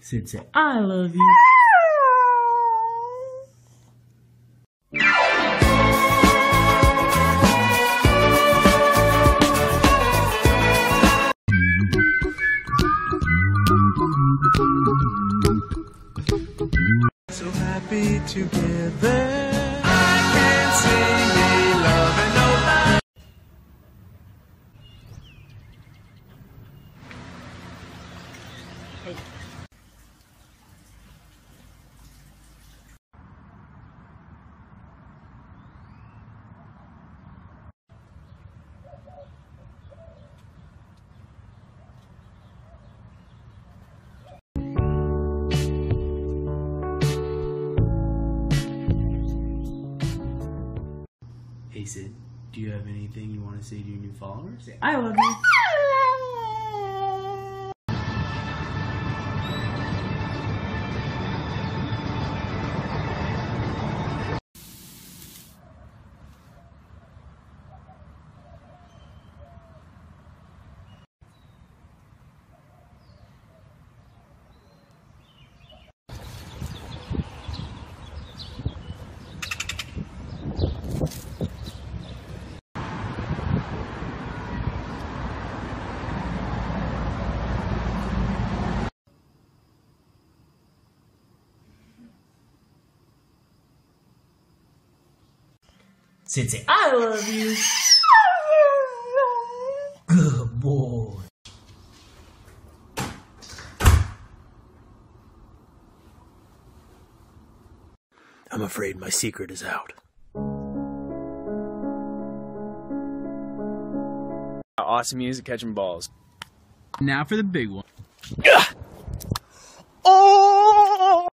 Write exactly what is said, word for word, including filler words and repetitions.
Sid, say, I love you. So happy together. I can't see me loving nobody. Hey. Hey Sid, do you have anything you want to say to your new followers? Say, I love you. Sid, say, I love you. Good boy. I'm afraid my secret is out. Awesome music, catching balls. Now for the big one. Oh!